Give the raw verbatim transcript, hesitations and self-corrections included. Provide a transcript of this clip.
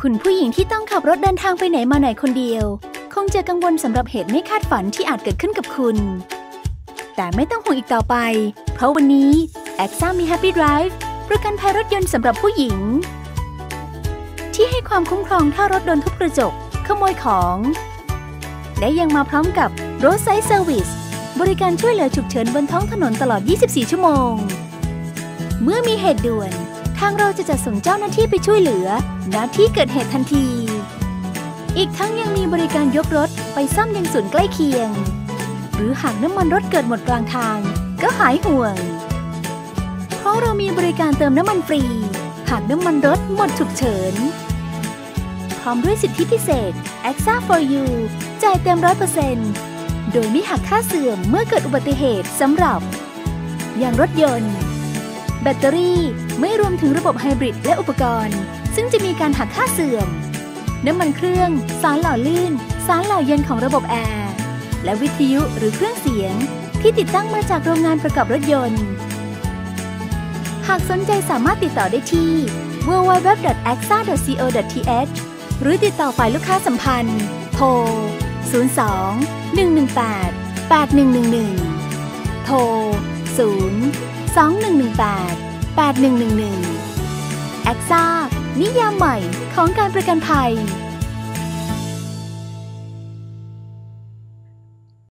คุณผู้หญิงที่ต้องขับรถเดินทางไปไหนมาไหนคนเดียวคงจะกังวลสำหรับเหตุไม่คาดฝันที่อาจเกิดขึ้นกับคุณแต่ไม่ต้องห่วงอีกต่อไปเพราะวันนี้ เอ็กซ่า มี Happy Drive ประกันภัยรถยนต์สำหรับผู้หญิงที่ให้ความคุ้มครองถ้ารถโดนทุบกระจกขโมยของและยังมาพร้อมกับ Roadside Service บริการช่วยเหลือฉุกเฉินบนท้องถนนตลอด ยี่สิบสี่ ชั่วโมงเมื่อมีเหตุด่วนทางเราจะจัดส่งเจ้าหน้าที่ไปช่วยเหลือณที่เกิดเหตุทันทีอีกทั้งยังมีบริการยกรถไปซ่อมยังศูนย์ใกล้เคียงหรือหากน้ำมันรถเกิดหมดกลางทางก็หายห่วงเพราะเรามีบริการเติมน้ำมันฟรีหากน้ำมันรถหมดฉุกเฉินพร้อมด้วยสิทธิพิเศษ เอ็กซ่า for you จ่ายเต็ม ร้อยเปอร์เซ็นต์ โดยไม่หักค่าเสื่อมเมื่อเกิดอุบัติเหตุสำหรับยางรถยนต์แบตเตอรี่ไม่รวมถึงระบบไฮบริดและอุปกรณ์ซึ่งจะมีการหักค่าเสื่อมน้ำมันเครื่องสารหล่อลื่นสารหล่อเย็นของระบบแอร์และวิทยุหรือเครื่องเสียงที่ติดตั้งมาจากโรงงานประกอบรถยนต์หากสนใจสามารถติดต่อได้ที่ ดับเบิลยู ดับเบิลยู ดับเบิลยู ดอท เอ็กซ่า ดอท ซี โอ ดอท ที เอช หรือติดต่อฝ่ายลูกค้าสัมพันธ์โทร ศูนย์ สอง หนึ่ง หนึ่ง แปด แปด หนึ่ง หนึ่ง หนึ่ง โทร ศูนย์ สอง หนึ่ง หนึ่ง แปด แปด หนึ่ง หนึ่ง หนึ่ง เอ็กซ่า นิยามใหม่ของการประกันภัย